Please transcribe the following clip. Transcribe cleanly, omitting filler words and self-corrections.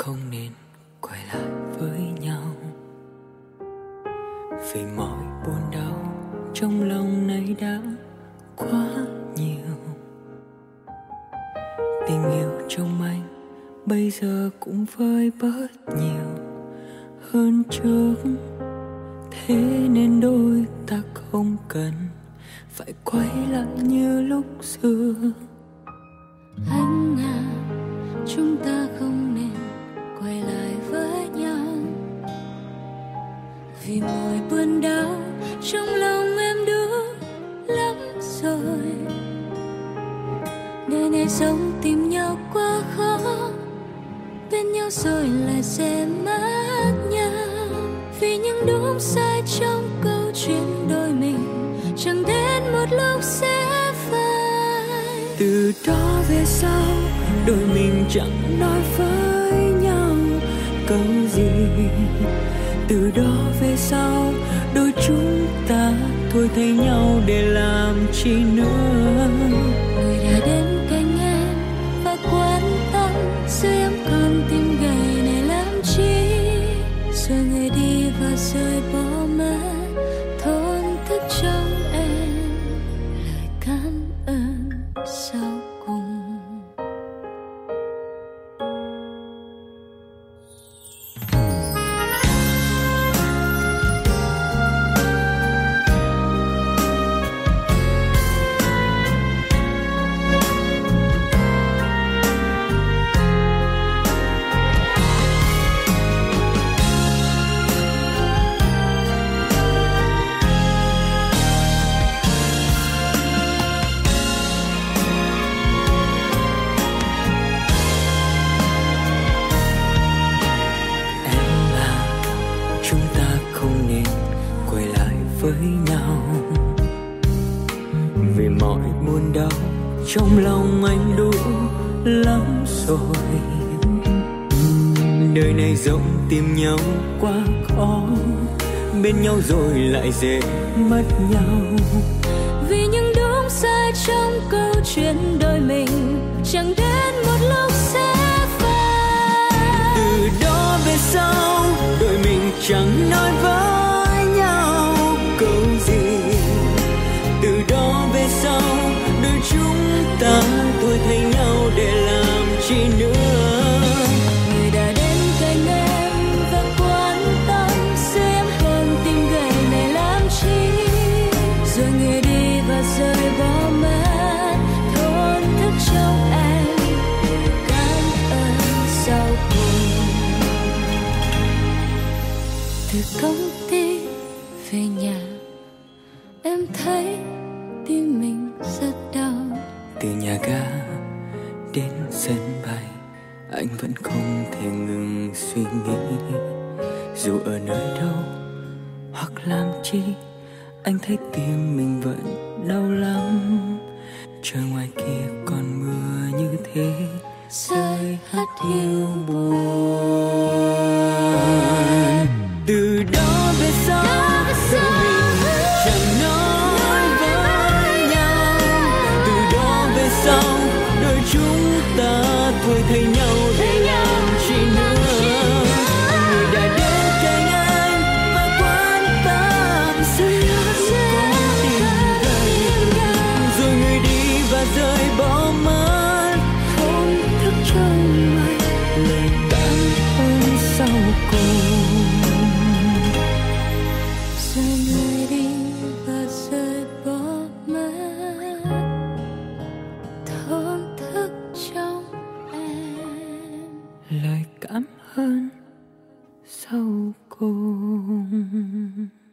không nên quay lại với nhau, vì mọi buồn đau trong lòng này đã quá nhiều. Tình yêu trong anh bây giờ cũng vơi bớt nhiều hơn trước, thế nên đôi ta không cần phải quay lại như lúc xưa. Anh à, chúng ta không nên quay lại với nhau, vì mọi buồn đau trong lòng em đủ lắm rồi. Đời này sống tìm nhau quá khó, bên nhau rồi lại sẽ mất nhau, vì những đúng sai trong câu chuyện đôi mình chẳng đến một lúc sẽ phai. Từ đó về sau đôi mình chẳng nói với nhau câu gì. Từ đó về sau đôi chúng ta thôi thay nhau để làm chi nữa. Người đã đến cạnh em và quan tâm, giờ em còn tìm gầy này làm chi. Rồi người đi và rời bỏ mất thổn thức trong em lời cảm ơn sau cùng. Chúng ta không nên quay lại với nhau, vì mọi buồn đau trong lòng anh đủ lắm rồi. Đời này rộng tìm nhau quá khó, bên nhau rồi lại dễ mất nhau, vì những đúng sai trong câu chuyện đôi mình chẳng đến một lúc sẽ phai. Từ đó về sau đôi mình chẳng nói với nhau câu gì. Từ đó về sau đôi chúng ta thôi thay nhau để làm chi nữa. Người đã đến cạnh em và quan tâm, giờ em còn tìm gầy này làm chi. Rồi người đi và rời bỏ mất thổn thức trong em cảm ơn sau cùng. Từ công ty về nhà em thấy tim mình rất đau. Từ nhà ga đến sân bay anh vẫn không thể ngừng suy nghĩ. Dù ở nơi đâu hoặc làm chi, anh thấy tim mình vẫn đau lắm. Trời ngoài kia còn mưa như thế rơi hắt hiu buồn. Từ đó về sau đôi mình chẳng nói với nhau. Từ đó về sau đôi chúng ta thôi thay nhau để làm chi nữa. Người đã đến cạnh anh và quan tâm, giờ con tim gầy. Rồi người đi và rời bỏ mất thổn thức trong anh lời cảm ơn sau cùng. Rồi người đi và rời bỏ mất thổn thức trong em Lời cảm ơn sau cùng.